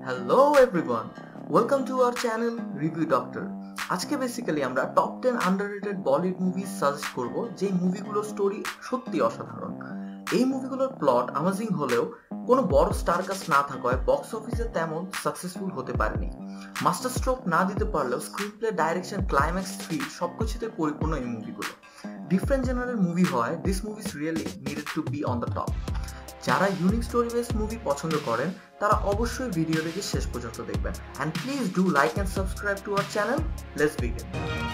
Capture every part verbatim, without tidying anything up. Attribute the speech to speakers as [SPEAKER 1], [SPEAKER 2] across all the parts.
[SPEAKER 1] Hello everyone, welcome to our channel Review Doctor. আজকে basically আমরা top ten underrated Bollywood movie suggest করব যে মুভিগুলোর স্টোরি সত্যি অসাধারণ। এই মুভিগুলোর প্লট অ্যামেজিং হলেও কোনো বড় স্টার কাস্ট না থাকায় বক্স অফিসে তেমন সাকসেসফুল হতে পারেনি। মাস্টার স্ট্রোক না দিতে পারলেও screen play, direction, climax, thrill সবকিছুতে পরিপূর্ণ এই মুভিগুলো। ডিফারেন্ট জেনারেল মুভি হয়, this movies really needed to be on the top. যারা ইউনিক স্টোরি বেস মুভি পছন্দ করেন তারা অবশ্যই ভিডিওটিকে শেষ পর্যন্ত দেখবেন। And please do like and subscribe to our channel. Let's begin.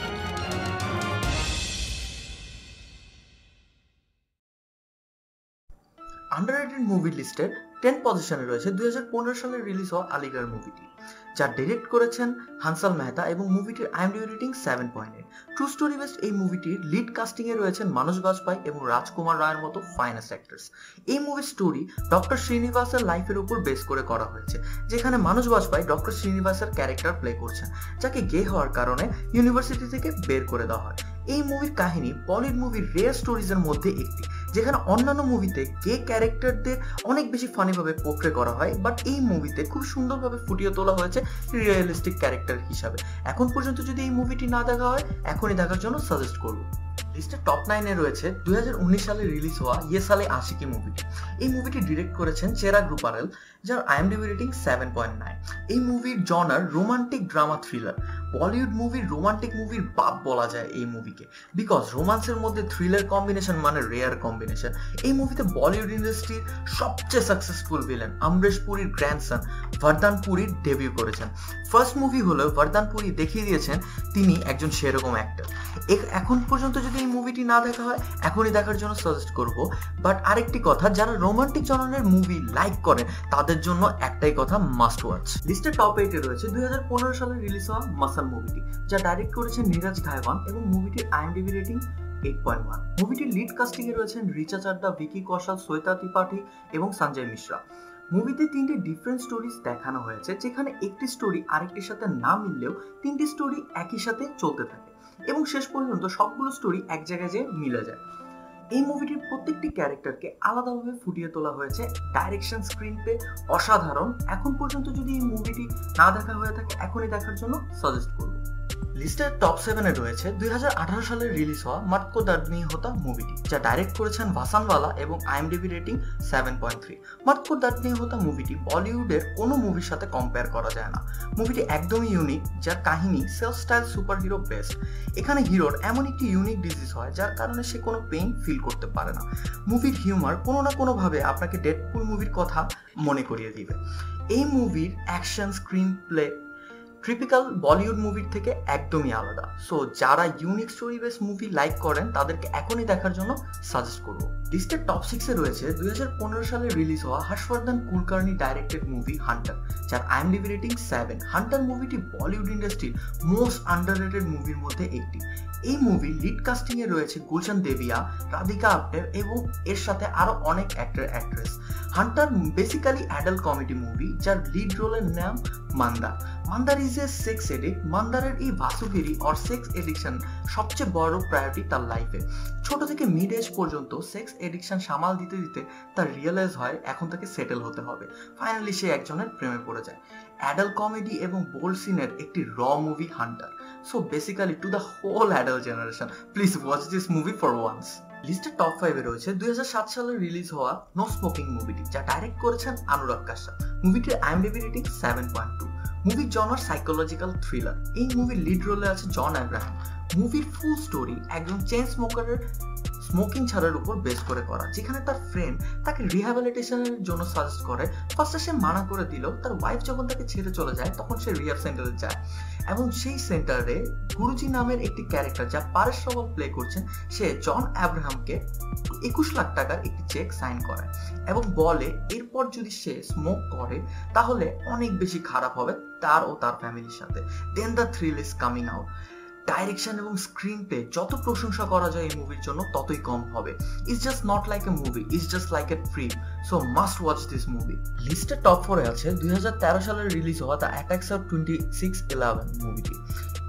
[SPEAKER 1] Underrated movie লিস্টের টেন পজিশনে রয়েছে দুই হাজার পনেরো সালে রিলিজ হওয়া আলিগড় মুভিটি, যা ডিরেক্ট করেছেন হানসাল মেহতা এবং মুভিটির IMDb rating seven point eight. True story based এই মুভিটির লিড কাস্টিং এ রয়েছেন মানস বাজপাই এবং রাজকুমার রায়ের মতো ফাইনেস্ট অ্যাক্টরস। এই মুভির স্টোরি ডক্টর শ্রীনিবাসের লাইফের উপর বেস করে করা হয়েছে, যেখানে মানস বাজপাই ডক্টর শ্রীনিবাসের ক্যারেক্টার প্লে করছেন, যাকে গে হওয়ার কারণে ইউনিভার্সিটি থেকে বের করে দেওয়া হয়। এই মুভির কাহিনী বলিউড মুভির রেয়ার স্টোরিজের মধ্যে একটি, যেখানে অন্যান্য মুভিতে গে ক্যারেক্টারদের অনেক বেশি ফানিভাবে পোর্ট্রে করা হয়, বাট এই মুভিতে খুব সুন্দরভাবে ফুটিয়ে তোলা হয়েছে রিয়েলিস্টিক ক্যারেক্টার হিসাবে। এখন পর্যন্ত যদি এই মুভিটি না দেখা হয়, এখনই দেখার জন্য সাজেস্ট করব। লিস্টের টপ নাইনে রয়েছে দুই হাজার উনিশ সালে রিলিজ হওয়া ইয়ে সালে আশিকি মুভিটি। এই মুভিটি ডিরেক্ট করেছেন চেরাগ রূপারেল, যার IMDb rating seven point nine. এই মুভির genre romantic drama thriller. Bollywood মুভির রোমান্টিক মুভির বাপ বলা যায় এই মুভিকে, বিকজ রোমান্সের মধ্যে থ্রিলার কম্বিনেশন মানে রেয়ার কম্বিনেশন। এই মুভিতে বলিউড ইন্ডাস্ট্রির সবচেয়ে সাকসেসফুল ভিলেন অমরেশ পুরীর গ্র্যান্ডসন ভারদান পুরীর ডেবিউ করেছেন। ফার্স্ট মুভি হলেও ভারদান পুরী দেখিয়ে দিয়েছেন তিনি একজন সেরকম অ্যাক্টর। এখন পর্যন্ত যদি এই মুভিটি না দেখা হয়, এখনই দেখার জন্য সাজেস্ট করব। বাট আরেকটি কথা, যারা রোমান্টিক জনরের মুভি লাইক করেন তাদের জন্য একটাই কথা, মাস্ট ওয়াচ। লিস্টের টপ এইটে রয়েছে দুই হাজার পনেরো সালে রিলিজ হওয়া মাসাল মুভিটি, যা ডাইরেক্ট করেছেন নীরাজ ঘাইওয়ান এবং মুভিটির IMDb rating eight point one. মুভিটির লিড কাস্টিং এ রয়েছেন রিচা চাড্ডা, ভিকি কৌশল, শ্বেতা ত্রিপাঠী এবং সঞ্জয় মিশ্রা। মুভিতে তিনটি ডিফারেন্ট স্টোরিজ দেখানো হয়েছে, যেখানে একটি স্টোরি আরেকটির সাথে না মিললেও তিনটি স্টোরি একই সাথে চলতে থাকে এবং শেষ পর্যন্ত সবগুলো স্টোরি এক জায়গায় যেয়ে মিলে যায়। এই মুভিটির প্রত্যেকটি ক্যারেক্টারকে আলাদাভাবে ফুটিয়ে তোলা হয়েছে। ডাইরেকশন, স্ক্রিন প্লে অসাধারণ। এখন পর্যন্ত যদি এই মুভিটি না দেখা হয়ে থাকে, এখনই দেখার জন্য সাজেস্ট করব। লিস্টের টপ সেভেনে রয়েছে দুই হাজার আঠারো সালে রিলিজ হওয়া মাটকো দর্দ নেহি হোতা মুভিটি, যা ডাইরেক্ট করেছেন ভাসানওয়ালা এবং IMDb rating seven point three. Mard Ko Dard Nahi Hota মুভিটি বলিউডের কোনো মুভির সাথে কম্পেয়ার করা যায় না। মুভিটি একদমই ইউনিক, যার কাহিনী self style super hero best. এখানে হিরোর এমন একটি ইউনিক ডিজিজ হয় যার কারণে সে কোনো পেইন ফিল করতে পারে না। মুভির হিউমার কোনো না কোনোভাবে আপনাকে ডেডপুল মুভির কথা মনে করিয়ে দিবে। এই মুভির action, screen play typical Bollywood মুভির থেকে একদমই আলাদা। সো যারা unique story base movie like করেন তাদেরকে এখনই দেখার জন্য সাজেস্ট করব। লিস্টের টপ সিক্সে রয়েছে দুই হাজার পনেরো সালে রিলিজ হওয়া Harshavardhan Kulkarni directed movie Hunter, যার আইএমডিবি রেটিং সেভেন। হান্টার মুভিটি বলিউড ইন্ডাস্ট্রির মোস্ট আন্ডাররেটেড মুভির মধ্যে একটি। এই মুভি লিড কাস্টিং এ রয়েছে গুলশান দেবিয়া, রাধিকা আপ্তে এবং এর সাথে আরো অনেক actor actress. Hunter basically adult comedy movie, যার লিড রোলের নাম Mandar. Mandar is a sex addict. মান্দারের এই ভাসুফেরি অর সেক্স এডিকশন সবচেয়ে বড় প্রায়োরিটি তার লাইফে। ছোট থেকে মিড এজ পর্যন্ত সেক্স এডিকশন সামাল দিতে দিতে তার রিয়েলাইজ হয় এখন তাকে সেটেল হতে হবে। ফাইনালি সে একজনের প্রেমে পড়ে যায়। অ্যাডাল্ট কমেডি এবং বোল্ড সিনের একটি raw movie Hunter. So basically to the whole adult generation, please watch this movie for once. লিস্টের টপ ফাইভে রয়েছে দুই হাজার সাত সালে রিলিজ হওয়া নো স্মোকিং মুভিটি, যা ডাইরেক্ট করেছেন অনুরাগ কাশ্যপ। মুভিটির IMDb rating seven point two. মুভির জনার সাইকোলজিক্যাল থ্রিলার। এই মুভির লিড রোলে আছে জন আব্রাহাম। মুভির ফুল স্টোরি একজন চেইন স্মোকারের স্মোকিং ছাড়ার উপর বেস করে করা, যেখানে তার ফ্রেন্ড তাকে রিহ্যাবিলিটেশনের জন্য সাজেস্ট করে। ফার্স্টে সে মানা করে দিল, তার ওয়াইফ যখন তাকে ছেড়ে চলে যায় তখন সে রিহ্যাব সেন্টারে যায় এবং সেই সেন্টারে গুরুজি নামের একটি ক্যারেক্টার, যা পারেশ রাওয়াল প্লে করছেন, সে জন আব্রাহামকে একুশ লাখ টাকার একটি চেক সাইন করে এবং বলে এরপর যদি সে স্মোক করে তাহলে অনেক বেশি খারাপ হবে তার ও তার ফ্যামিলির সাথে। Then the thrill is coming out. Direction এবং স্ক্রিন প্লে যত প্রশংসা করা যায় এই মুভির জন্য ততই কম হবে। It's just not like a movie, it's just like a film. So must watch this movie. লিস্টের টপ ফোরে আছে দুই হাজার তেরো সালে রিলিজ হওয়া the attacks of twenty six eleven মুভিটি।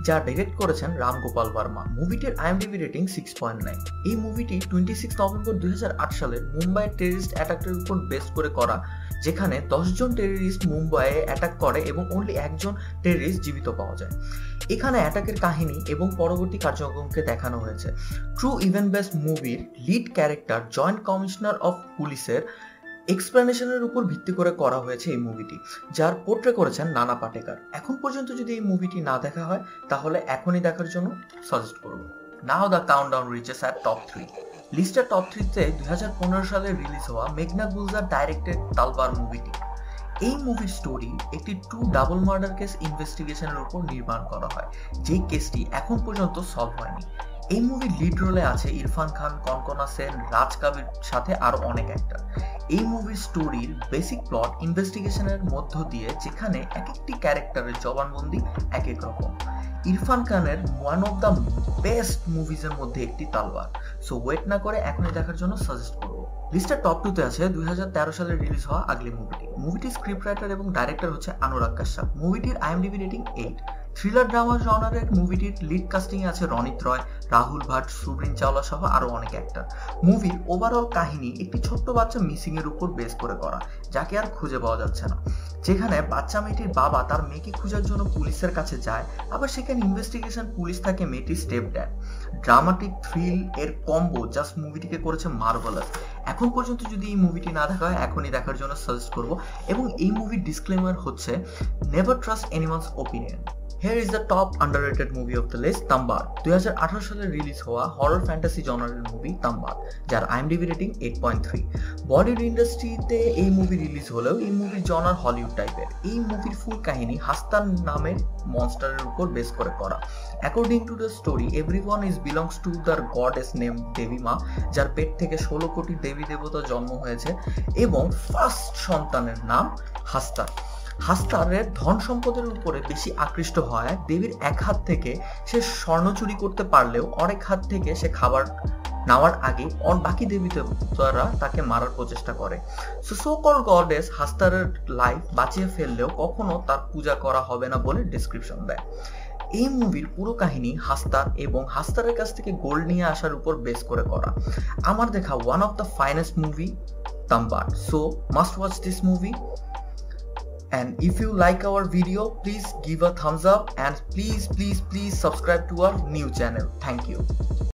[SPEAKER 1] যা ডিরেক্ট করেছেন রাম গোপাল ভার্মা। মুভিটির IMDb rating six point nine. এই মুভিটি টোয়েন্টি সিক্স নভেম্বর দুই হাজার আট সালের মুম্বাইয়ের টেররিস্ট অ্যাটাকের উপর বেস করে করা, যেখানে দশ জন টেররিস্ট মুম্বাইয়ে অ্যাটাক করে এবং অনলি একজন টেররিস্ট জীবিত পাওয়া যায়। এখানে অ্যাটাকের কাহিনী এবং পরবর্তী কার্যক্রমকে দেখানো হয়েছে। ট্রু ইভেন্ট বেসড মুভির lead character joint commissioner of পুলিশের এক্সপ্লেনেশনের উপর ভিত্তি করে করা হয়েছে এই মুভিটি, যার পোর্ট্রে করেছেন নানা পাটেকর। এখন পর্যন্ত যদি এই মুভিটি না দেখা হয় তাহলে এখনই দেখার জন্য সাজেস্ট করব। Now the countdown reaches at top three. লিস্টের টপ থ্রিতে দুই হাজার পনেরো সালে রিলিজ হওয়া মেঘনা গুলজার ডাইরেক্টেড তালবার মুভিটি। এই মুভির স্টোরি একটি ট্রু ডাবল মার্ডার কেস ইনভেস্টিগেশনের উপর নির্মাণ করা হয়, যেই কেসটি এখন পর্যন্ত সলভ হয়নি। এই মুভির লিড রোলে আছে ইরফান খান, কনকনা সেন, রাজ কাবির সাথে আরো অনেক অ্যাক্টর। এই মুভির স্টোরির বেসিক প্লট ইনভেস্টিগেশনের মধ্য দিয়ে, যেখানে এক একটি ক্যারেক্টারের জবানবন্দি এক এক রকম। ইরফান খানের ওয়ান অফ দ্য বেস্ট মুভিজের মধ্যে একটি তালবার। সো ওয়েট না করে এখনই দেখার জন্য সাজেস্ট করবো। লিস্টের টপ টুতে আছে দুই হাজার তেরো সালে রিলিজ হওয়া আগলি মুভিটি। মুভিটির স্ক্রিপ্ট রাইটার এবং ডাইরেক্টর হচ্ছে অনুরাগ কাশ্যপ। মুভিটির IMDb rating eight. Thriller drama জনারের মুভিটির লিড কাস্টিং এ আছে রনিত রয়, রাহুল ভাট, সুব্রিন চাওলা সহ আরো অনেক অ্যাক্টর। মুভির ওভারঅল কাহিনী একটি ছোট্ট বাচ্চা মিসিং এর উপর বেস করে করা, যাকে আর খুঁজে পাওয়া যাচ্ছে না। যেখানে বাচ্চা মেয়েটির বাবা তার মেয়েকে খোঁজার জন্য পুলিশের কাছে যায়, আবার সেখানে ইনভেস্টিগেশন পুলিশ থাকে মেয়েটির স্টেপ ড্যাড। ড্রামাটিক থ্রিল এর কম্বো জাস্ট মুভিটিকে করেছে মার্ভেলাস। এখন পর্যন্ত যদি এই মুভিটি না দেখা হয় এখনই দেখার জন্য সাজেস্ট করব। এবং এই মুভির ডিসক্লেমার হচ্ছে never trust anyone's opinion. Here is the top underrated movie of the list, Tumbbad. দুই হাজার আঠারো সালে রিলিজ হওয়া হরর ফ্যান্টাসি জনারের মুভি তাম্বার, যার IMDb rating eight point three. Bollywood ইন্ডাস্ট্রিতে এই মুভি রিলিজ হলেও এই মুভির জনার হলিউড টাইপের। এই মুভির ফুল কাহিনী হাস্তান নামের মনস্টারের উপর বেস করে করা। According to the story, everyone is belongs to the goddess name Devi Maa, যার পেট থেকে ষোলো কোটি দেবী দেবতা জন্ম হয়েছে এবং ফার্স্ট সন্তানের নাম হাস্তা। হাস্তারের ধন সম্পদের উপরে বেশি আকৃষ্ট হয়। দেবীর এক হাত থেকে সে স্বর্ণ চুরি করতে পারলেও অনেক হাত থেকে সে খাবার নেওয়ার আগে অন বাকি দেবী দেবতারা তাকে মারার প্রচেষ্টা করে। সো সো কল গডেস হাস্তারের লাইফ বাঁচিয়ে ফেললেও কখনো তার পূজা করা হবে না বলে ডিসক্রিপশন দেয়। এই মুভির পুরো কাহিনী হাস্তার এবং হাস্তারের কাছ থেকে গোল্ড নিয়ে আসার উপর বেস করে করা। আমার দেখা one of the finest movie Tumbbad. So must watch this movie. And if you like our video, please give a thumbs up and please please please subscribe to our new channel. Thank you.